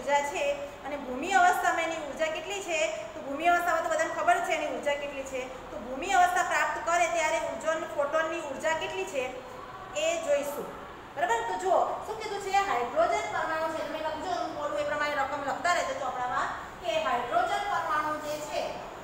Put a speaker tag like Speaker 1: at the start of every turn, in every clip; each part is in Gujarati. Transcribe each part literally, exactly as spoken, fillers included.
Speaker 1: ऊर्जा है અને ભૂમિ અવસ્થામાં એની ઊર્જા કેટલી છે તો ભૂમિ અવસ્થામાં તો બધાને ખબર છે એની ઊર્જા કેટલી છે તો ભૂમિ અવસ્થા પ્રાપ્ત કરે ત્યારે ઉર્જન ફોટોનની ઊર્જા કેટલી છે એ જોઈશું બરાબર તો જો શું કીધું છે હાઇડ્રોજન પરમાણુ છે તમે લખજો હું બોલું એ પ્રમાણે રકમ લખતા રહેજો ચોપડામાં કે હાઇડ્રોજન પરમાણુ જે છે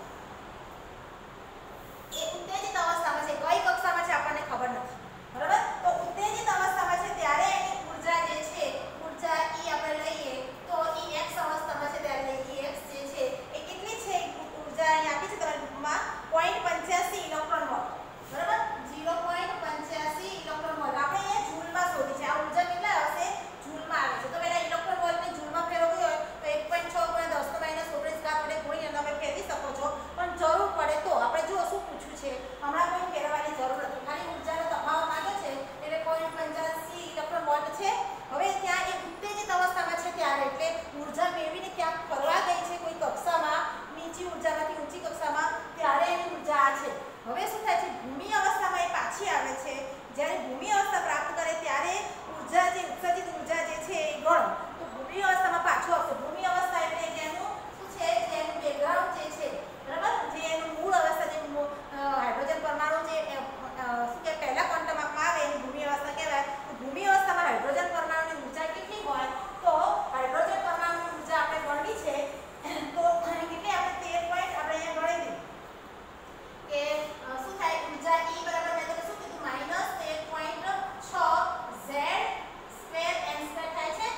Speaker 1: એ ઉત્તેજિત અવસ્થામાં છે કઈ કક્ષામાં છે આપણને ખબર નથી બરાબર તો ઉત્તેજિત અવસ્થામાં છે ત્યારે એની ઊર્જા જે છે ઊર્જા E આપણે લઈએ તો E x અવસ્થામાં છે ત્યારે E x જે છે એ કેટલી છે ઊર્જા અહીં આપી છે તમારા ગ્રુપમાં zero point five five electron volt બરાબર zero point five five electron volt આપણે અહીંયા જૂલમાં શોધી છે આ ઊર્જા કેટલા આવશે જૂલમાં આવે છે તો પહેલા ઇલેક્ટ્રોન વોલ્ટને જૂલમાં ફેરવવું હોય તો one point six * દસ ઓગણીસ ઘાત વડે ગુણીને તમે ફેરવી શકો છો પણ જરૂર પડે તો આપણે જો શું પૂછ્યું છે હમણાં કોઈ ફેરવવાની જરૂર નથી ખાલી ઊર્જાનો તફાવત માંગ્યો છે એટલે zero point five five electron volt છે હવે ત્યાં એક ઉત્તેજિત અવસ્થામાં છે ત્યારે એટલે ઊર્જા મેળવીને ક્યાંક ફરવા ગઈ છે કોઈ કક્ષામાં નીચી ઊર્જામાંથી ઊંચી કક્ષામાં ત્યારે એની ઊર્જા આ છે હવે શું થાય છે ભૂમિ અવસ્થામાં એ પાછી આવે છે જ્યારે ભૂમિ અવસ્થા પ્રાપ્ત કરે ત્યારે ઊર્જા જે ઉત્સર્જિત ઊર્જા જે છે એ ગણ તો ભૂમિ અવસ્થામાં પાછું આવશે ભૂમિ અવસ્થા એટલે જેનું શું છે જેનું બેકગ્રાઉન્ડ જે છે બરાબર જે એનું મૂળ અવસ્થા જે હાઇડ્રોજન પરમાણુ જે શું કે પહેલા ક્વોન્ટમમાં આવે એની ભૂમિ અવસ્થા કહેવાય તો ભૂમિ અવસ્થામાં હાઇડ્રોજન પરમાણુની ઊર્જા કેટલી હોય તો હાઇડ્રોજન પરમાણુની ઊર્જા આપણે ગણવી છે તો કેટલી આપણે તેર પોઈન્ટ આપણે અહીંયા ગણી દીધી કે શું થાય ઊર્જા E બરાબર મેં તમને શું કીધું માઈનસ તેર પોઈન્ટ છ ઝેડ સ્ક્વેર એન સ્ક્વેર થાય છે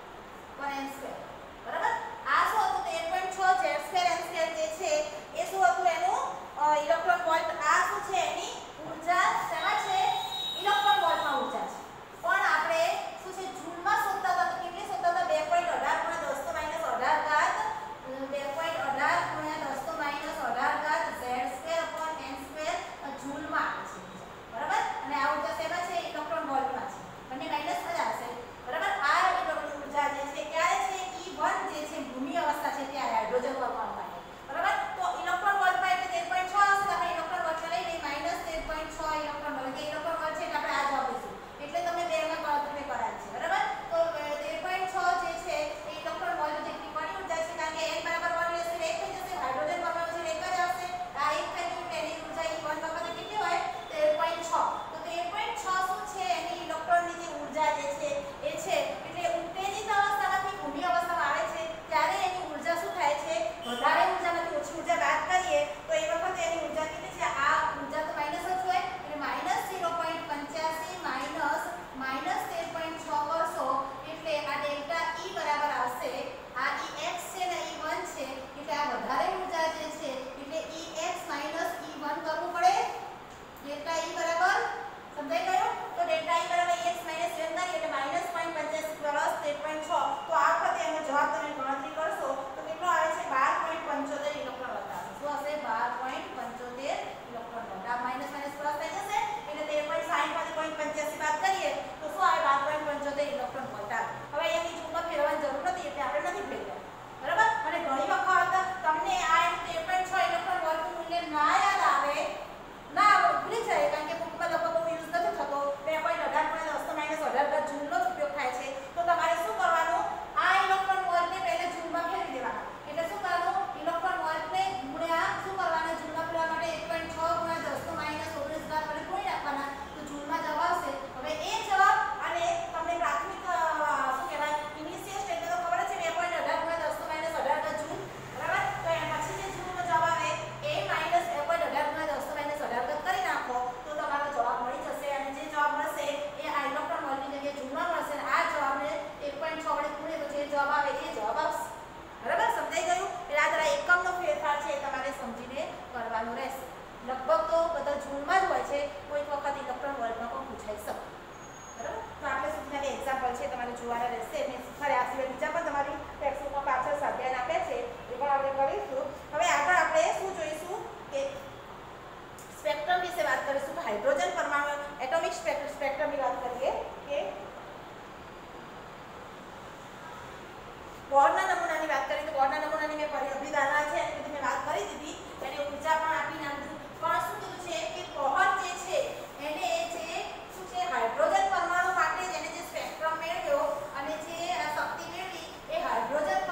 Speaker 1: પર એન સ્ક્વેર બરાબર આ શું હતું તેર પોઈન્ટ છ ઝેડ સ્ક્વેર એન સ્ક્વેર જે છે એ શું હતું એનું ઇલેક્ટ્રોન વોલ્ટ આ શું છે એની ઊર્જા શેમાં છે ઇલેક્ટ્રોન વોલ્ટમાં ઊર્જા છે પણ આપણે શું છે જૂલમાં શોધતા હતા તો કેટલી શોધતા હતા બે પોઈન્ટ અઢાર ગુણ્યા દસ તો માઈનસ અઢાર ઘાત બે પોઈન્ટ અઢાર ગુણ્યા દસ તો માઈનસ અઢાર ઘાત Z square upon N square જૂલમાં આવે છે બરાબર અને આ ઊર્જા શેમાં છે ઇલેક્ટ્રોન વોલ્ટમાં છે બંને માઈનસમાં જ આવશે બરાબર આ ઇલેક્ટ્રોન ઊર્જા જે છે ક્યારે છે E one જે છે ભૂમિ અવસ્થા છે ત્યારે હાઇડ્રોજન પરમાણુ માટે બરાબર તો ઇલેક્ટ્રોન વોલ્ટમાં એટલે તેર પોઈન્ટ છ આવશે આપણે ઇલેક્ટ્રોન વોલ્ટમાં લઈ લઈએ માઈનસ તેર પોઈન્ટ છ ઇલેક્ટ્રોન વોલ્ટ કે ઇલેક્ટ્રોન વોલ્ટ છે એટલે આપણે આ જવાબ લઈશું એટલે તમને બે માં ગણતરી કરાવી છે બરાબર તો તેર પોઈન્ટ છ જે છે એ ઇલેક્ટ્રોન વોલ્ટ જેટલી કોની ઊર્જા છે કારણ કે n બરાબર one લેશે એક થઈ જશે હાઇડ્રોજન પરમાણુ છે એક જ આવશે આ એક થઈ ગયું એટલે એની ઊર્જા E one વખતે કેટલી હોય તેર પોઈન્ટ છ તો તેર પોઈન્ટ છ શું છે એની ઇલેક્ટ્રોનની જે ઊર્જા જે છે એ છે એટલે ઉત્તેજિત અવસ્થામાંથી ભૂમિ અવસ્થામાં આવે છે ત્યારે એની ઊર્જા શું થાય છે વધારે ઊર્જામાંથી ઓછી ઊર્જા બાદ કરીએ તો એ વખતે એની ઊર્જા કેટલી છે આ ઊર્જા તો માઈનસ જ હોય એટલે માઈનસ ઝીરો પોઈન્ટ પંચ્યાસી માઈનસ માઈનસ તેર પોઈન્ટ છ કરશો એટલે આ ડેલ્ટા E બરાબર આવશે આ E x છે ને E one છે એટલે આ વધારે ઊર્જા જે છે એટલે E x minus E one કરવું પડે ડેલ્ટા E બરાબર સમજાઈ ગયું તો ડેલ્ટા E બરાબર E x minus E one કરીએ એટલે minus zero point five five plus તેર પોઈન્ટ છ તો આ વખતે એનો જવાબ તમે ગણતરી કરશો તો કેટલો આવે છે બાર પોઈન્ટ પંચોતેર ઇલેક્ટ્રોન વોલ્ટ આવશે શું હશે બાર પોઈન્ટ પંચોતેર ઇલેક્ટ્રોન વોલ્ટ આ માઈનસ માઈનસ પ્લસ થઈ જશે એટલે તેર પોઈન્ટ સાઠ માંથી પોઈન્ટ પંચ્યાસી બાદ કરીએ તો શું આવે બાર પોઈન્ટ પંચોતેર ઇલેક્ટ્રોન વોલ્ટ આવે હવે અહીંયાની જૂલમાં ફેરવવાની જરૂર નથી એટલે આપણે નથી ફેરવ્યા બરાબર અને ઘણી વખત તમને આ તેર પોઈન્ટ છ ઇલેક્ટ્રોન વોલ્ટનું મૂલ્ય ના યાદ આવે ના ભૂલી જાય કારણ કે બુકમાં લગભગ બહુ યુઝ નથી થતો બે પોઈન્ટ અઢાર ગુણ્યા દસ તો માઈનસ અઢાર બાદ જૂલનો જ ઉપયોગ થાય છે તો તમારે શું કરવાનું આ ઇલેક્ટ્રોન વોલ્ટને પહેલા જૂલમાં ફેરવી દેવાના એટલે શું કરવાનું ઇલેક્ટ્રોન વોલ્ટને ગુણ્યા શું કરવાના જૂલમાં ફેરવા માટે એક પોઈન્ટ છ ગુણ્યા દસ તો માઈનસ ઓગણીસ ઘાત વડે ગુણી નાખવાના તો જૂલમાં જવાબ આવશે હવે એ જવાબ અને તમને પ્રાથમિક શું કહેવાય ઇનિશિયલ સ્ટેટને તો ખબર છે બે પોઈન્ટ અઢાર ગુણ્યા દસ તો માઈનસ અઢાર ઘાત જૂલ બરાબર તો એ પછી જે જૂલનો જવાબ આવે એ માઈનસ બે પોઈન્ટ અઢાર ગુણ્યા દસ તો માઈનસ અઢાર ઘાત કરી નાખો તો તમારો જવાબ મળી જશે અને જે જવાબ મળશે એ આ ઇલેક્ટ્રોન વોલ્ટની જગ્યાએ જૂલમાં મળશે અને આ જવાબને એક પોઈન્ટ છ વડે ગુણીએ તો જે જવાબ આવે એ જવાબ આવશે બરાબર સમજાઈ ગયું એટલે આ જરા એકમનો ફેરફાર છે એ તમારે સમજીને કરવાનો રહેશે લગભગ તો બધા જૂલમાં જ હોય છે કોઈક વખત ઇલેક્ટ્રોન વોલ્ટમાં પણ પૂછાઈ શકે બરાબર તો આપણે સુધીના એક્ઝામ્પલ છે તમારે જોવાના રહેશે મેં ફરી આ સિવાય બીજા પણ તમારી ટેક્સ્ટબુકમાં પાછળ સ્વાધ્યાય આપ્યા છે એ પણ આપણે કરીશું હવે આગળ આપણે શું જોઈશું કે સ્પેક્ટ્રમ વિશે વાત કરીશું હાઇડ્રોજન પરમાણુ એટોમિક સ્પેક્ટ્રમની વાત કરીએ કે બોર્ડના નમૂનાની વાત કરીએ તો બોર્ડના નમૂનાની મેં અભિધારણા છે એની બધી મેં વાત કરી દીધી એને ઊર્જા પણ આપી નાખી પણ શું કીધું છે કે બોહર જે છે એને જે શું છે હાઇડ્રોજન પરમાણુ માટે જેને જે સ્પેક્ટ્રમ મેળવ્યો અને જે શક્તિ મેળવી એ હાઇડ્રોજન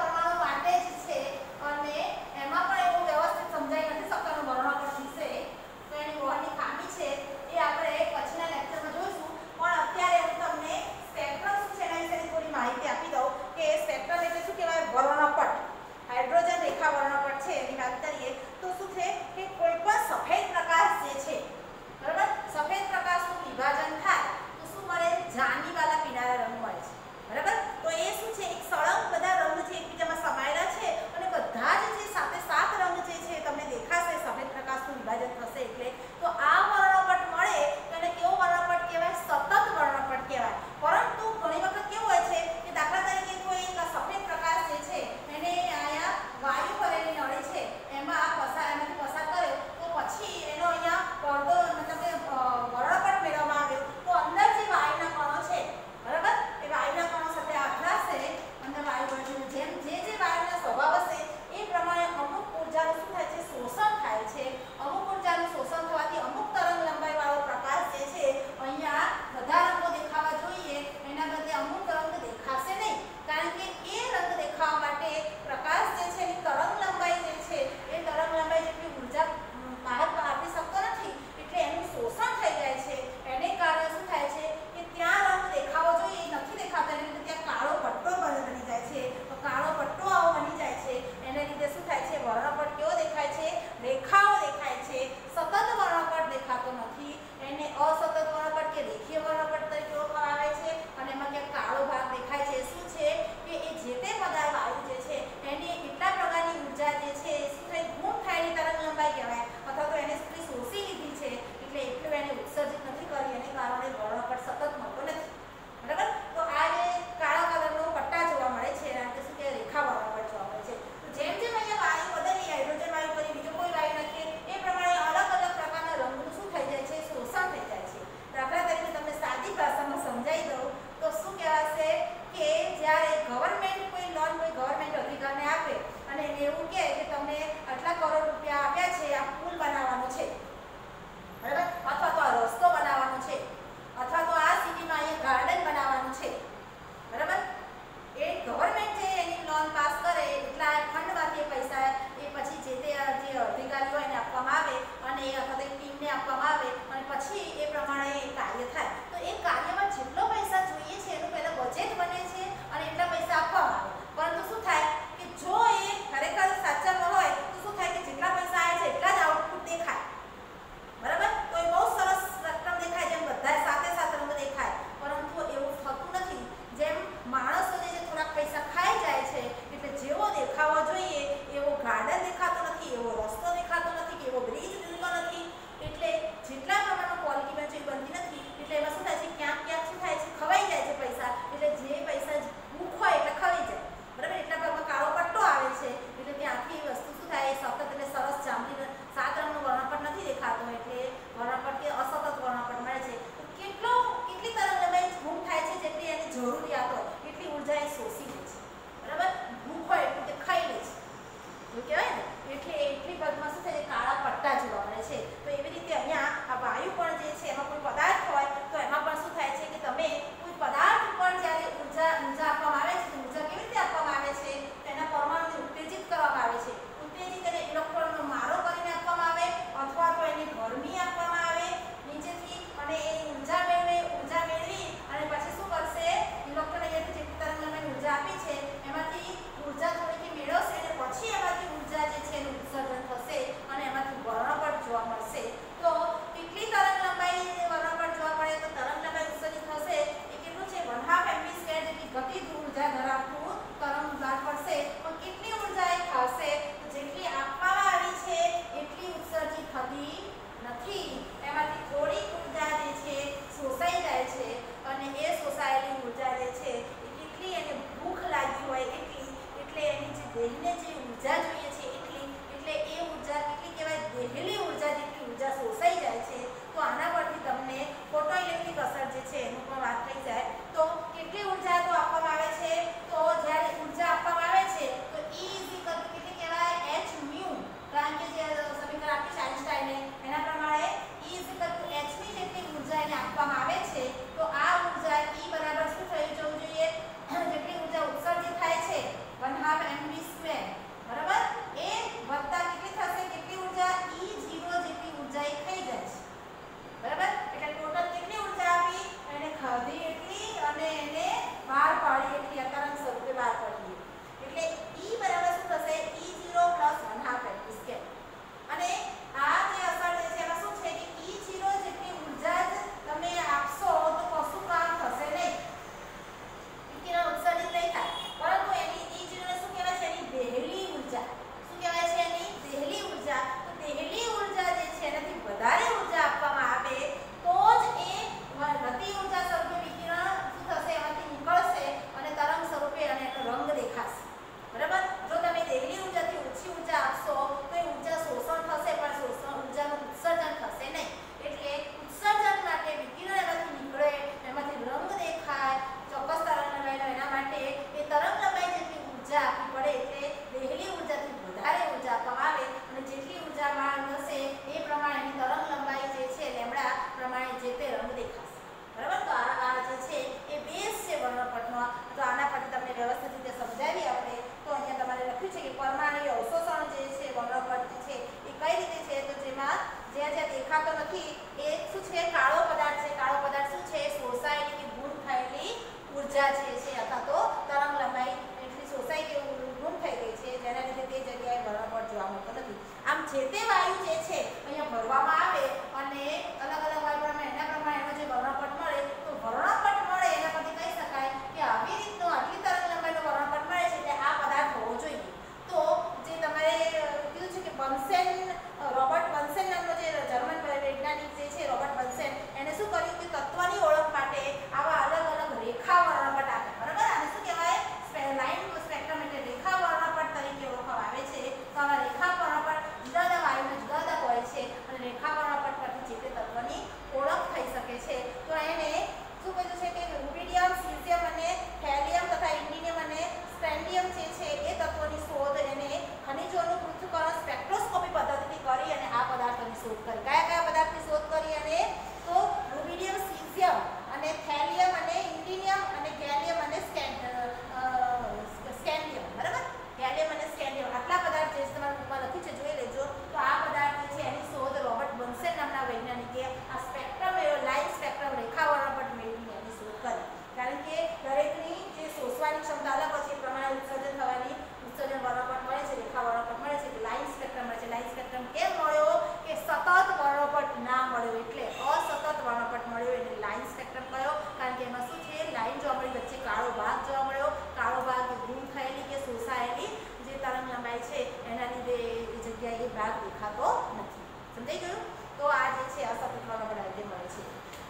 Speaker 1: દેહને જે ઉર્જા જોઈએ છે એટલી, એટલે એ ઉર્જા કેટલી કહેવાય, દેહેલી ઉર્જા જેટલી ઉર્જા શોષાઈ જાય છે. તો આના પરથી તમને ફોટોઇલેક્ટ્રિક અસર જે છે એનું પણ વાત થઈ જાય. તો કેટલી ઉર્જા તો આપવામાં આવે છે, તો જ્યારે ઉર્જા આપવામાં આવે છે તો E કેટલી કહેવાય, h મ્યુ, કારણ કે જે સમીકરણ આપ્યું છે આઈન્સ્ટાઈને એના પ્રમાણે E h ની જેટલી ઉર્જા એને આપવામાં આવે છે. તો આ ઉર્જા E બરાબર શું થઈ જવું જોઈએ, જેટલી ઉર્જા ઉત્સર્જિત થાય છે one half mv સ્ક્વેર, બરાબર, એ વત્તા કેટલી થશે, કેટલી ઉર્જા E zero જેટલી ઉર્જા એ થઈ જાય છે, બરાબર. એટલે ટોટલ કેટલી ઉર્જા આપી, એને ખાધી એટલી અને એને બહાર પાડી એટલી, તરંગ સ્વરૂપે બહાર પાડી. એટલે E બરાબર શું થશે, E zero plus one half mv square. અને આ જે અસર જે છે એમાં શું છે કે E zero જેટલી ઉર્જા જ તમે આપશો તો કશું કામ થશે નહીં, વિકિરણ ઉત્સર્જિત નહીં થાય. પરંતુ એની E zero ને શું કહેવાય છે, એની દેહેલી ઉર્જા. શું કહેવાય છે, એની દેહેલી ઉર્જા. તો દેહેલી ઉર્જા જે છે એનાથી વધારે ઉર્જા આપવામાં આવે તો જ એ ગતિ ઉર્જા સ્વરૂપે વિકિરણ શું થશે, એમાંથી નીકળશે અને તરંગ સ્વરૂપે અને એનો રંગ દેખાશે, બરાબર. જો તમે દેહેલી ઉર્જાથી ઓછી ઉર્જા આપશો તો એ ઉર્જા શોષણ થશે પણ શોષણ ઉર્જાનું ઉત્સર્જન થશે નહીં. એટલે ઉત્સર્જન માટે વિકિરણ એમાંથી નીકળે, એમાંથી રંગ દેખાય, ચોક્કસ તરંગ લંબાઈનો, એના માટે એ તરંગ લંબાઈ જેટલી ઉર્જા આપવી પડે. એટલે દેહેલી ઉર્જાથી વધારે ઉર્જા આપવામાં આવે અને જેટલી ઉર્જા માંગ હશે એ પ્રમાણે એની તરંગ લંબાઈ જે છે લેમ્ડા પ્રમાણે જે તે રંગ દેખાશે, બરાબર. તો આ આ જે છે એ બેઝ છે વર્ણપટનો. તો આના પરથી તમને વ્યવસ્થિત રીતે સમજાવી આપણે. તો અહીંયા તમારે લખ્યું છે કે પરમાણુ અવશોષણ જે છે વર્ણપટ છે એ કઈ રીતે છે, તો જેમાં જ્યાં જ્યાં દેખાતો નથી એ શું છે, કાળો પદાર્થ છે. કાળો પદાર્થ શું છે, શોષાયેલી કે ગુમ થયેલી ઉર્જા જે છે અથવા તો તરંગ લંબાઈ એટલી શોષાઈ કે ગુમ થઈ ગઈ છે, જેના લીધે તે જગ્યાએ વર્ણપટ જોવા મળતો નથી. આમ જે તે વાયુ જે છે અહીંયા ભરવામાં આવે અને અલગ અલગ વાયુ પ્રમાણે એના પ્રમાણે એનો જે વર્ણપટ મળે, તો વર્ણપટ મળે એના પરથી કહી શકાય કે આવી રીતનો આટલી તરંગ લંબાઈનો વર્ણપટ મળે છે એટલે આ પદાર્થ હોવો જોઈએ. તો જે તમારે કીધું છે કે બન્સેન, રોબર્ટ બન્સેન નામનો જે જર્મન વૈજ્ઞાનિક જે છે રોબર્ટ બન્સેન, એને શું કર્યું કે તત્વની ઓળખ માટે આવા અલગ અલગ રેખા વર્ણપટ આપ્યા, બરાબર. આને શું કહેવાય, લાઇન સ્પેક્ટ્રમ, એટલે રેખા વર્ણપટ તરીકે ઓળખવામાં આવે છે. તો આવા રેખા વર્ણપટ જુદા જુદા વાયુના જુદા જુદા હોય છે અને રેખા વર્ણપટ પરથી જે તે તત્વની ઓળખ થઈ શકે છે. તો એને શું કીધું છે કે રૂબિડિયમ, સિલિસિયમ અને હેલિયમ તથા ઇન્ડિયમ અને સ્પેન્ડિયમ જે છે એ તત્વોની શોધ એને ખનિજોનું પૃથ્થકરણ સ્પેક્ટ્રોસ્કોપી પદ્ધતિથી કરી અને આ પદાર્થોની શોધ કરી. કયા કયા પદાર્થની શોધ કરી? અને તો રૂબિડિયમ, સિલિસિયમ અને થેલિયમ અને ઇન્ડિયમ અને ગેલિયમ અને સ્કેન્ડિયમ, બરાબર. ગેલિયમ અને સ્કેન્ડિયમ આટલા પદાર્થ જે તમારા બુકમાં લખ્યું છે જોઈ લેજો. તો આ પદાર્થ જે છે એની શોધ રોબર્ટ બન્સેન નામના વૈજ્ઞાનિકે આ સ્પેક્ટ્રમ લાઇન સ્પેક્ટ્રમ રેખા વર્ણપટ મેળવીને એની શોધ કરી. કારણ કે દરેકની જે શોષવાની ક્ષમતા અલગ હોય છે એ પ્રમાણે ઉત્સર્જન થવાની ઉત્સર્જન વર્ણપટ મળે છે, રેખા વર્ણપટ મળે છે, લાઇન સ્પેક્ટ્રમ મળે છે. લાઇન સ્પેક્ટ્રમ કેમ મળ્યો કે સતત વર્ણપટ ના મળ્યો, એટલે અસતત વર્ણપટ મળ્યો એટલે લાઇન સ્પેક્ટ્રમ કયો, કારણ કે એમાં શું છે, લાઇન જોવા મળી, વચ્ચે કાળો ભાગ જોવા મળ્યો. કાળો ભાગ ગુમ થયેલી કે શોષાયેલી જે તરંગ લંબાઈ છે એના લીધે એ જગ્યાએ એ ભાગ દેખાતો નથી. સમજાઈ ગયું? તો આ જે છે અસતત વર્ણપટ રીતે મળે છે.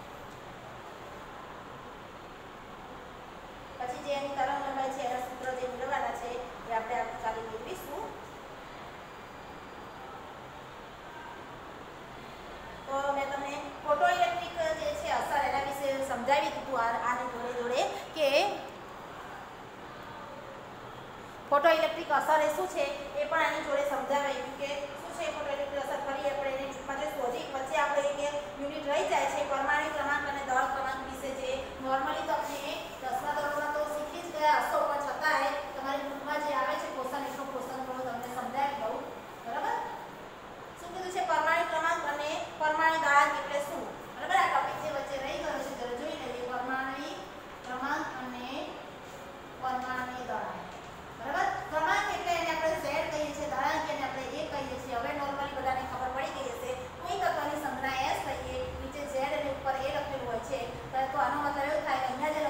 Speaker 1: પછી જે એની તરંગ લંબાઈ છે એના સૂત્ર જે મેળવવાના છે એ આપણે આવતીકાલે મેળવીશું. તો મેં તમને ફોટોઇલેક્ટ્રિક જે છે અસર એના વિશે સમજાવી દીધું આની જોડે જોડે કે ફોટોઇલેક્ટ્રિક અસર એ શું છે એ પણ આની જોડે સમજાવાયું કે શું છે ફોટોઇલેક્ટ્રિક અસર. ફરી આપણે એને ટૂંકમાં જોઈશું. હજી વચ્ચે આપણે એક યુનિટ રહી જાય છે પરમાણુ ક્રમાંક અને દળ ક્રમાંક વિશે, જે નોર્મલી તમને દસમા ધોરણમાં તો શીખી જ ગયા હશો, પણ છતાંય તમારી બુકમાં જે આવે છે ક્વેશ્ચન એટલો ક્વેશ્ચન થોડો તમને સમજાવી દઉં, બરાબર. શું કીધું છે, પરમાણુ ક્રમાંક અને પરમાણુ દળાંક એટલે શું, બરાબર. આ ટોપિક જે વચ્ચે રહી ગયો છે જરા જોઈ લઈએ. પરમાણુ ક્રમાંક અને પરમાણુ દળાંક, બરાબર. ક્રમાંક એટલે એને આપણે ઝેડ કહીએ છીએ, દળાંક એને આપણે એ કહીએ છીએ. હવે નોર્મલી બધાને ખબર પડી ગઈ હશે. કોઈ તત્વની સંજ્ઞા એસ લઈએ, નીચે ઝેડ અને ઉપર એ લખેલું હોય છે, તો આનો મતલબ એવું થાય કે અહીંયા જે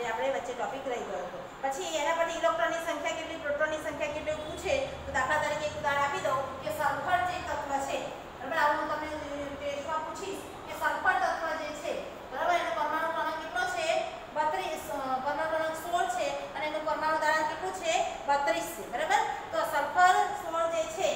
Speaker 1: જે આપણે વચ્ચે ટોપિક રહી ગયો હતો. પછી એના પછી ઇલેક્ટ્રોનની સંખ્યા કેટલી, પ્રોટોનની સંખ્યા કેટલી પૂછે તો દાખલા તરીકે એક ઉદાહરણ આપી દઉં કે સલ્ફર જે તત્વ છે, બરાબર, આવું હું તમને ટેસ્ટમાં પૂછીશ કે સલ્ફર તત્વ જે છે, બરાબર, એનો પરમાણુ ક્રમાંક કેટલો છે, બત્રીસ, પરમાણુ ક્રમાંક સોળ છે અને એનું પરમાણુ દળાંક કેટલું છે, બત્રીસ છે, બરાબર. તો સલ્ફર સોળ જે છે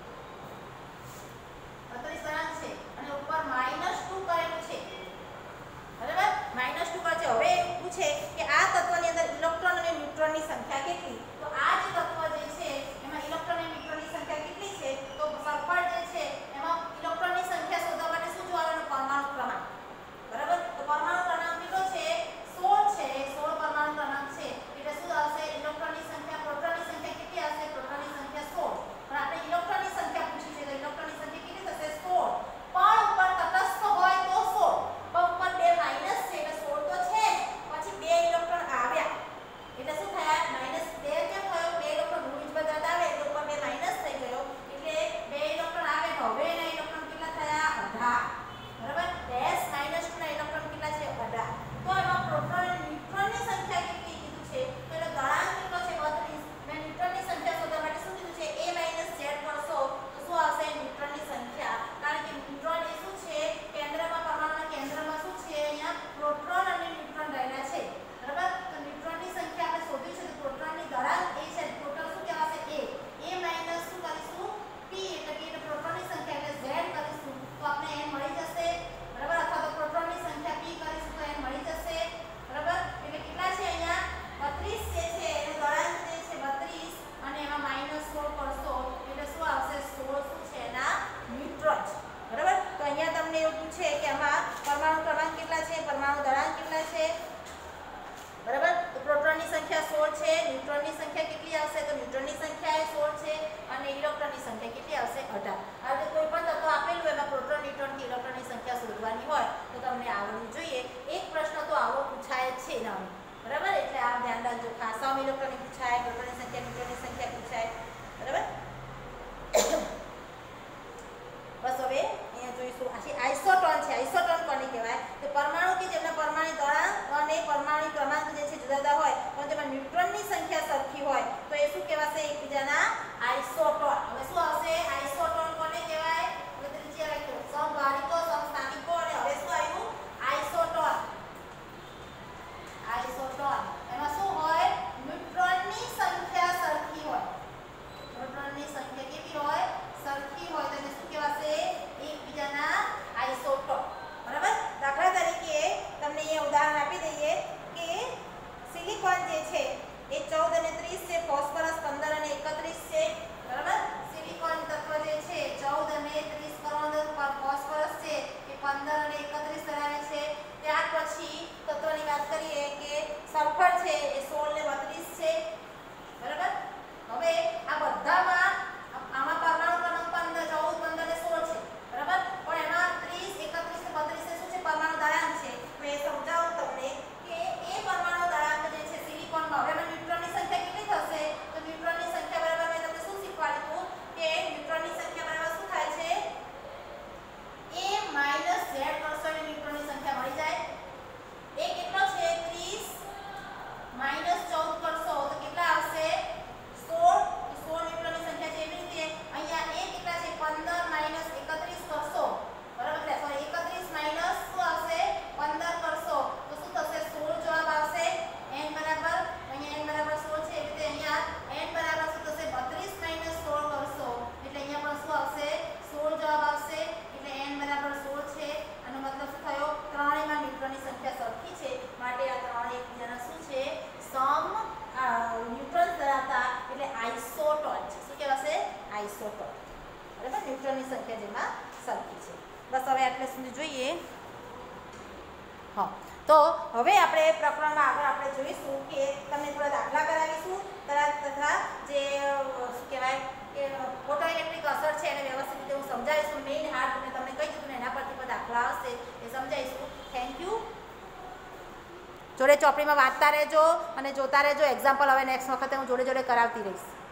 Speaker 1: બત્રીસ દળાંક છે અને ઉપર માઇનસ ટુ કરેલું છે, બરાબર, માઇનસ ટુ કરે છે. હવે એવું પૂછે કે આ તત્વની અંદર ઇલેક્ટ્રોન અને ન્યુટ્રોનની સંખ્યા કેટલી, તો આ જે તત્વ જે છે એમાં ઇલેક્ટ્રોન અને ન્યુટ્રોનની સંખ્યા કેટલી છે, તો સલ્ફર જે છે એમાં ઇલેક્ટ્રોનની સંખ્યા શોધવા માટે શું જોવાનું, પરમાણુ ક્રમાંક, બરાબર. તો પરમાણુ ક્રમાંક કેટલો છે, સોળ છે, સોળ પરમાણુ ક્રમાંક છે એટલે શું આવશે, ઇલેક્ટ્રોનની સંખ્યા, પ્રોટોનની સંખ્યા કેટલી આવશે, પ્રોટોનની સંખ્યા સોળ, પણ આપણે ઇલેક્ટ્રોનની સંખ્યા પૂછી છે તો ઇલેક્ટ્રોનની સંખ્યા કેટલી થશે, સોળ, પણ ઉપર તટસ્થ હોય તો સોળ, પણ ઉપર બે માઈનસ છે એટલે સોળ તો છે, પછી બે ઇલેક્ટ્રોન આવ્યા એટલે શું થયા, માઈનસ બે કેમ થયો, બે ઇલેક્ટ્રોન રૂઢિ બદલાત આવે એટલે ઉપર બે માઈનસ થઈ ગયો એટલે બે ઇલેક્ટ્રોન આવે તો હવે એના ઇલેક્ટ્રોન કેટલા થયા, અઢાર, બરાબર. ડેશ માઈનસ ટુ ના ઇલેક્ટ્રોન કેટલા છે, અઢાર. તો એમાં પ્રોટોન અને ન્યુટ્રોનની સંખ્યા કેટલી કીધું છે, તો એનો દળાંક કેટલો છે, બત્રીસ. મેં ન્યુટ્રોનની સંખ્યા શોધવા માટે શું કીધું છે, a માઈનસ z કરશો તો શું આવશે, ન્યુટ્રોનની સંખ્યા, કારણ કે ન્યુટ્રોન એ શું છે, કેન્દ્રમાં, પરમાણુના કેન્દ્રમાં શું છે, અહીંયા પ્રોટોન અને ન્યુટ્રોન રહેલા છે, બરાબર. તો ન્યુટ્રોનની સંખ્યા આપણે શોધી છે તો પ્રોટોનની દળાંક a છે, પ્રોટોન શું કહેવાશે, a, a માઈનસ શું કરીશું, p એટલે કે એટલે પ્રોટોનની સંખ્યા એટલે z કરીશું તો આપણે n મળી જશે, બરાબર, અથવા તો પ્રોટોનની સંખ્યા p કરીશું તો n મળી જશે, બરાબર. એટલે કેટલા છે અહીંયા બત્રીસ જે છે એનો દળાંક જે છે બત્રીસ અને એમાં માઈનસ સોળ કરશો એટલે શું આવશે, સોળ શું છે એના ન્યુટ્રોન છે, બરાબર. તો અહીંયા તમને એવું પૂછે કે આમાં પરમાણુ ક્રમાંક કેટલા છે, પરમાણુ દળાંક કેટલા છે, બરાબર. તો પ્રોટોનની સંખ્યા સોળ છે, ન્યુટ્રોનની સંખ્યા કેટલી આવશે, તો ન્યુટ્રોનની સંખ્યા એ સોળ છે અને ઇલેક્ટ્રોનની સંખ્યા કેટલી આવશે, અઢાર. હવે કોઈ પણ તત્વ આપેલું હોય એમાં પ્રોટોન, ન્યુટ્રોન કે ઇલેક્ટ્રોનની સંખ્યા શોધવાની હોય તો તમને આવડવું જોઈએ. એક પ્રશ્ન તો આવો પૂછાય જ છે ના, બરાબર. એટલે આ ધ્યાન રાખજો, ખાસા ઇલેક્ટ્રોનની પૂછાય, પ્રોટોનની સંખ્યા, ન્યુટ્રોનની સંખ્યા પૂછાય, બરાબર. બસ હવે અહીંયા જોઈશું આ આઇસોટોન છે. આઇસોટોન કોને કહેવાય, તો પરમાણુ કે જેમના પરમાણુ દળાંક અને પરમાણુ ક્રમાંક જે છે જુદા જુદા હોય પણ તેમાં ન્યુટ્રોનની સંખ્યા સરખી હોય તો એ શું કહેવાશે, એકબીજાના આઇસોટોન. હવે શું આવશે, આઇસોટોન કોને કહેવાય, હવે ત્રીજી લખ્યો સમભારિકો, સમસ્થાનિકો અને હવે શું આવ્યું, આઇસોટોન. આઇસોટોન એમાં શું હોય, ન્યુટ્રોનની સંખ્યા સરખી હોય, પ્રોટોનની સંખ્યા કેવી હોય, સરખી હોય તો એને શું કહેવાશે, એકબીજાના આઇસોટોન, બરાબર. દાખલા તરીકે તમને અહીંયા ઉદાહરણ આપી દઈએ કે સિલિકોન જે છે એ ચૌદ અને ત્રીસ છે, ફોસ્ફરસ પંદર અને એકત્રીસ છે, બરાબર. સિલિકોન તત્વ જે છે ચૌદ અને ત્રીસ કરોડ, ફોસ્ફરસ છે એ પંદર અને એકત્રીસ ધરાવે છે. ત્યાર પછી તત્વની વાત કરીએ કે સલ્ફર છે એ સોળ ને બત્રીસ છે, બરાબર. હવે આ બધામાં આમાં પરમાણુ ક્રમાંક પંદર, ચૌદ, પંદર ને સોળ છે, બરાબર, પણ એમાં ત્રીસ, એકત્રીસ ને બત્રીસ ને શું છે, પરમાણુ દળાંક છે. મેં સમજાવું તમને કે એ પરમાણુ દળાંક જે છે સિલિકોનમાં, હવે ન્યુટ્રોનની સંખ્યા કેટલી થશે, તો ન્યુટ્રોનની સંખ્યા બરાબર મેં તમને શું શીખવાડ્યું કે ન્યુટ્રોનની સંખ્યા બરાબર શું થાય છે, a માઈનસ z કરશો એટલે ન્યુટ્રોનની સંખ્યા મળી જાય. એ કેટલો છે, ત્રીસ માઈનસ ચૌદ કરશો તો કેટલા આવશે, સોળ, સોળ ન્યુટ્રોનની સંખ્યા છે. એવી રીતે અહીંયા એ કેટલા છે, પંદર માઈનસ એકત્રીસ કરશો, બરાબર, એટલે સોરી એકત્રીસ માઈનસ શું આવશે, પંદર કરશો તો શું થશે, સોળ જવાબ આવશે. n બરાબર અહીંયા n બરાબર સોળ છે એટલે અહીંયા n બરાબર શું થશે, બત્રીસ માઈનસ સોળ કરશો એટલે અહીંયા પણ શું આવશે, સોળ જવાબ આવશે. એટલે n બરાબર સોળ છે. આનો મતલબ શું થયો, ત્રણેયમાં ન્યુટ્રોનની સંખ્યા સરખી છે માટે આ ત્રણેય એકબીજાના શું છે, સમ ન્યુટ્રોન ધરાવતા એટલે આઇસોટોન છે. શું કહેવાશે, આઇસોટોન, બરાબર. ન્યુટ્રોનની સંખ્યા જેમાં સરખી છે. બસ હવે આટલે સુધી જોઈએ. હા, તો હવે આપણે પ્રકરણમાં આગળ આપણે જોઈશું કે તમને થોડા દાખલા કરાવીશું તથા જે શું કહેવાય કે ફોટો ઇલેક્ટ્રિક અસર છે એને વ્યવસ્થિત રીતે હું સમજાવીશું. મેઇન હાર્ટ મેં તમને કહી દીધું ને એના પરથી પણ દાખલા આવશે એ સમજાવીશું. Thank you. જોડે ચોપડીમાં વાંચતા રહેજો અને જોતા રહેજો. એક્ઝામ્પલ હવે નેક્સ્ટ વખતે હું જોડે જોડે કરાવતી રહીશ.